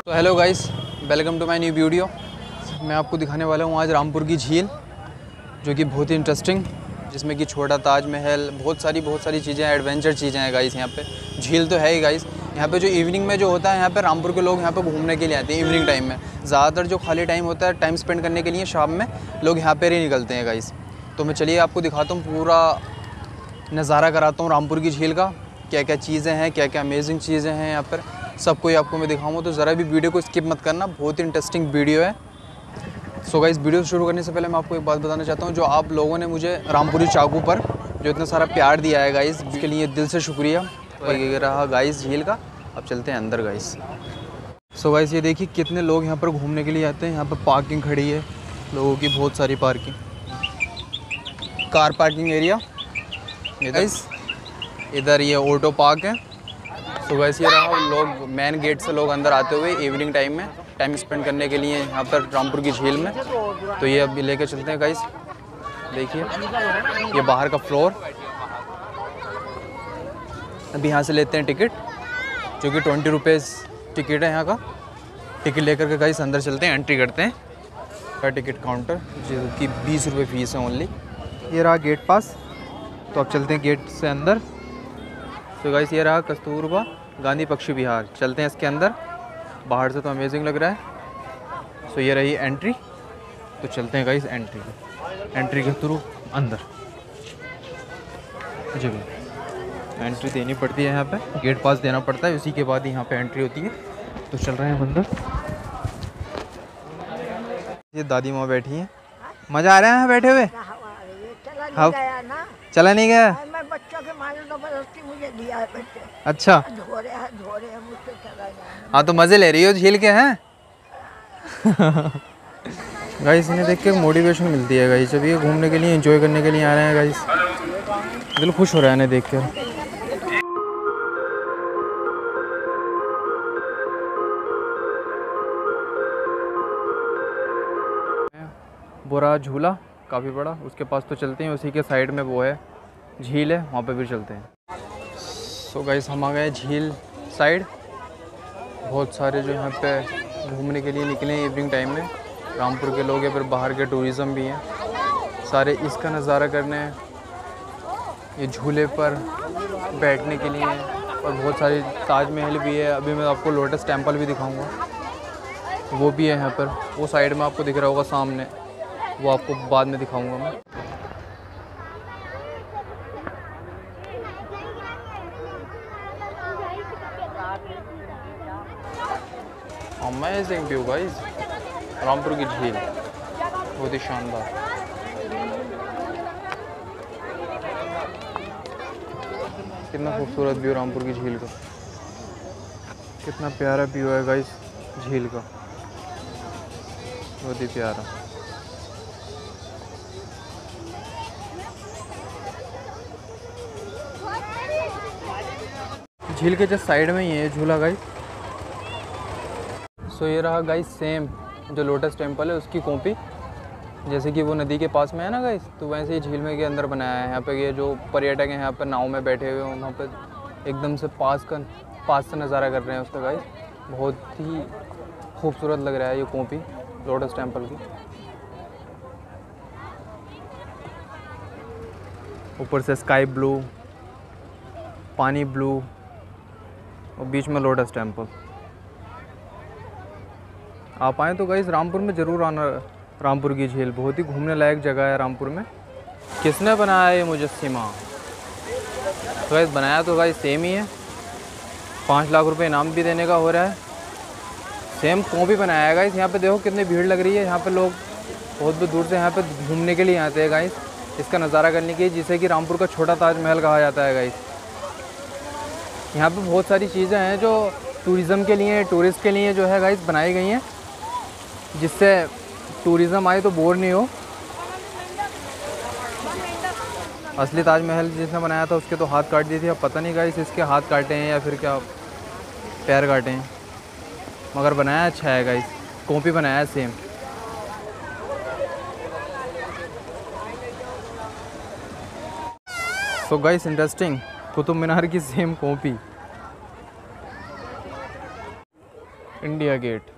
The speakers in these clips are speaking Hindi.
तो hello guys, welcome to my new video. मैं आपको दिखाने वाला हूँ आज रामपुर की झील, जो कि बहुत ही इंटरेस्टिंग, जिसमें कि छोटा ताजमहल, बहुत सारी चीज़ें, एडवेंचर चीज़ें हैं गाइस। यहाँ पे झील तो है ही गाइस। यहाँ पे जो इवनिंग में जो होता है, यहाँ पे रामपुर के लोग यहाँ पे घूमने के लिए आते हैं इवनिंग टाइम में। ज़्यादातर जो खाली टाइम होता है टाइम स्पेंड करने के लिए शाम में लोग यहाँ पर ही निकलते हैं गाइस। तो मैं चलिए आपको दिखाता हूँ, पूरा नज़ारा कराता हूँ रामपुर की झील का, क्या क्या चीज़ें हैं, क्या क्या अमेजिंग चीज़ें हैं यहाँ पर, सब कोई आपको मैं दिखाऊंगा। तो ज़रा भी वीडियो को स्किप मत करना, बहुत ही इंटरेस्टिंग वीडियो है। सो गाइस, वीडियो शुरू करने से पहले मैं आपको एक बात बताना चाहता हूँ, जो आप लोगों ने मुझे रामपुरी चाकू पर जो इतना सारा प्यार दिया है गाइस, उसके लिए दिल से शुक्रिया। तो ये रहा गाइस झील का। अब चलते हैं अंदर गाइस। सो गाइस, ये देखिए कितने लोग यहाँ पर घूमने के लिए आते हैं। यहाँ पर पार्किंग खड़ी है लोगों की, बहुत सारी parking, car parking area. Guys इधर ये ऑटो पार्क है। सो गाइस, ये रहा लोग मेन गेट से लोग अंदर आते हुए इवनिंग टाइम में टाइम स्पेंड करने के लिए यहाँ पर रामपुर की झील में। तो ये अभी लेके चलते हैं गाइस। देखिए ये बाहर का फ्लोर। अभी यहाँ से लेते हैं टिकट, जो कि 20 रुपीज़ टिकट है यहाँ का। टिकट लेकर के गाइस अंदर चलते हैं, एंट्री करते हैं का टिकट काउंटर, जो कि 20 रुपये फ़ीस है ओनली। ये रहा गेट पास। तो अब चलते हैं गेट से अंदर। तो गाइस, ये रहा कस्तूरबा गांधी पक्षी विहार। चलते हैं इसके अंदर। बाहर से तो अमेजिंग लग रहा है। सो ये रही एंट्री। तो चलते हैं गाइस एंट्री के थ्रू अंदर। जी भाई, एंट्री देनी पड़ती है यहाँ पे, गेट पास देना पड़ता है, उसी के बाद ही यहाँ पे एंट्री होती है। तो चल रहे हैं अंदर। ये दादी माँ बैठी हैं, मज़ा आ रहा है बैठे हुए। हाँ, चला नहीं गया। मैं बच्चों के मारे जबरदस्ती मुझे दिया है बच्चे। अच्छा, धोरे हैं मुझसे चला जाए। हाँ तो मज़े ले रही हो झील के हैं। गाइस, इन्हें देख के मोटिवेशन मिलती है गाइस, जब ये घूमने के लिए, एंजॉय करने के लिए आ रहे हैं गाइस। दिल खुश हो रहा है इन्हें देख कर। बुरा झूला काफ़ी बड़ा, उसके पास तो चलते हैं। उसी के साइड में वो है झील है, वहाँ पे भी चलते हैं। सो गाइस, हम आ गए झील साइड। बहुत सारे जो यहाँ पे घूमने के लिए निकले हैं इवनिंग टाइम में, रामपुर के लोग या फिर बाहर के टूरिज़म भी हैं सारे, इसका नज़ारा करने, ये झूले पर बैठने के लिए। और बहुत सारी ताजमहल भी है। अभी मैं आपको लोटस टेम्पल भी दिखाऊंगा, वो भी है यहाँ पर। वो साइड में आपको दिख रहा होगा सामने, वो आपको बाद में दिखाऊंगा मैं। अमेजिंग व्यू गाइस, रामपुर की झील बहुत ही शानदार। कितना खूबसूरत व्यू रामपुर की झील का, कितना प्यारा व्यू है गाइस झील का, बहुत ही प्यारा। झील के जस्ट साइड में ही है झूला गाइस। सो ये रहा गाइस सेम जो लोटस टेम्पल है उसकी कॉपी, जैसे कि वो नदी के पास में है ना गाइस, तो वैसे ही झील में के अंदर बनाया है। यहाँ पे ये जो पर्यटक हैं यहाँ पर नाव में बैठे हुए हैं, वहाँ पर एकदम से पास से नज़ारा कर रहे हैं उसका गाइस। बहुत ही खूबसूरत लग रहा है ये कॉपी लोटस टेम्पल की। ऊपर से स्काई ब्लू, पानी ब्लू, और बीच में लोटस टेम्पल। आप आएँ तो गाइस रामपुर में ज़रूर आना। रामपुर की झील बहुत ही घूमने लायक जगह है रामपुर में। किसने बनाया ये मुजस्सिमा? तो गाइस बनाया तो गाइस सेम ही है, 5 लाख रुपए इनाम भी देने का हो रहा है। सेम कॉपी बनाया है गाइस। यहाँ पे देखो कितनी भीड़ लग रही है। यहाँ पे लोग बहुत दूर से यहाँ पे घूमने के लिए आते हैं गाइस, इसका नज़ारा करने के लिए, जिसे कि रामपुर का छोटा ताजमहल कहा जाता है गाइस। यहाँ पे बहुत सारी चीज़ें हैं जो टूरिज़म के लिए, टूरिस्ट के लिए जो है गाइस बनाई गई हैं, जिससे टूरिज़म आए तो बोर नहीं हो। असली ताजमहल जिसने बनाया था उसके तो हाथ काट दिए थे। अब पता नहीं गाइस इसके हाथ काटे हैं या फिर क्या पैर काटे हैं, मगर बनाया अच्छा है गाइस, कॉपी बनाया है same. So guys interesting, Qutub Minar की same copy. India Gate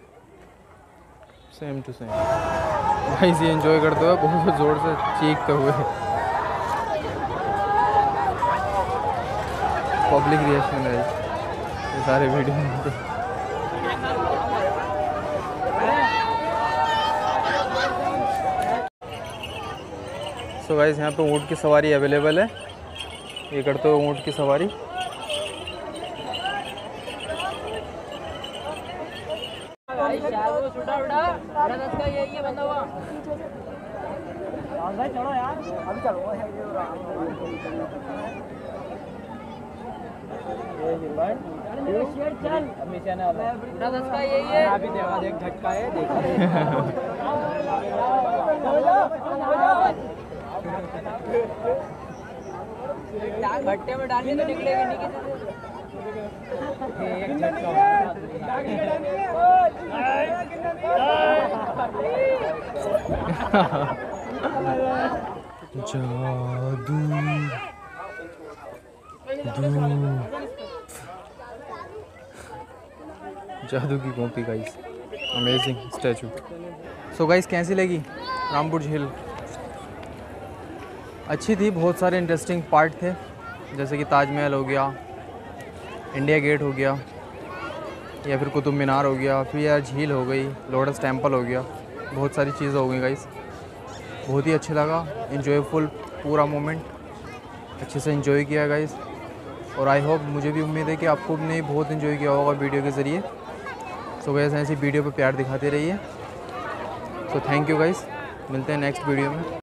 same to same. भाई ये एंजॉय करते हुए बहुत ज़ोर से चीखते हुए। पब्लिक रिएक्शन है ये सारे वीडियो में। तो गाइस यहाँ पे ऊँट की सवारी अवेलेबल है, ये करते हो ऊँट की सवारी। भट्टे में डालने तो निकलेगी नहीं जादू जादू की copy guys, amazing statue. So guys कैसी लगी रामपुर झील? अच्छी थी, बहुत सारे इंटरेस्टिंग पार्ट थे, जैसे कि ताजमहल हो गया, इंडिया गेट हो गया, या फिर कुतुब मीनार हो गया, फिर यार झील हो गई, लोटस टेम्पल हो गया, बहुत सारी चीज़ें हो गई गाइस। बहुत ही अच्छा लगा, इन्जॉयफुल पूरा मोमेंट, अच्छे से इन्जॉय किया गाइस। और आई होप, मुझे भी उम्मीद है कि आपको ने बहुत इन्जॉय किया होगा वीडियो के ज़रिए। सो गाइस ऐसी वीडियो पे प्यार दिखाते रहिए। सो थैंक यू गाइस, मिलते हैं नेक्स्ट वीडियो में।